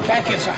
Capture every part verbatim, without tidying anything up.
Back inside.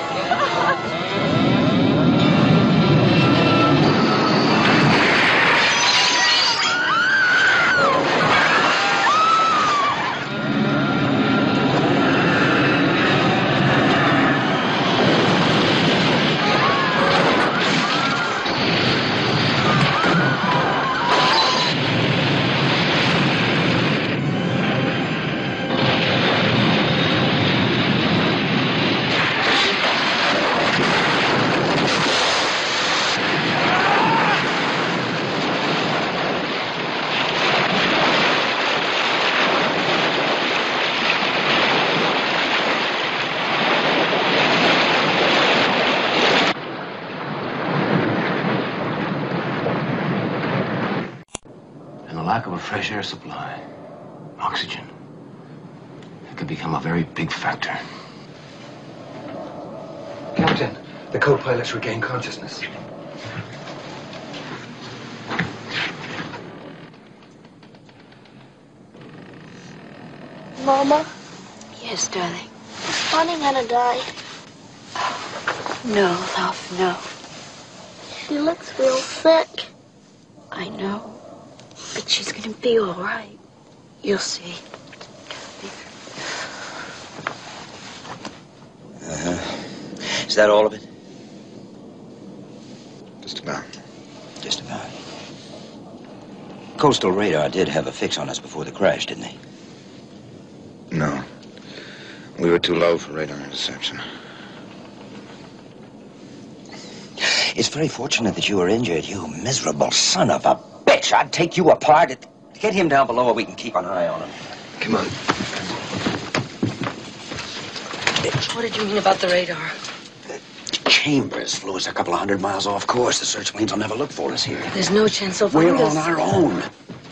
Lack of a fresh air supply, oxygen, it could become a very big factor. Captain, the co-pilot's regained consciousness. Mama? Yes, darling? Is Bonnie gonna die? No, love, no. She looks real sick. I know. But she's gonna be all right. You'll see. Uh-huh. Is that all of it? Just about. Just about. Coastal Radar did have a fix on us before the crash, didn't they? No. We were too low for radar interception. It's very fortunate that you were injured, you miserable son of a bitch. I'd take you apart. Get him down below where we can keep an eye on him. Come on. What did you mean about the radar? The Chambers flew us a couple of hundred miles off course. The search planes will never look for us here. There's no chance they'll We're find us. on our own.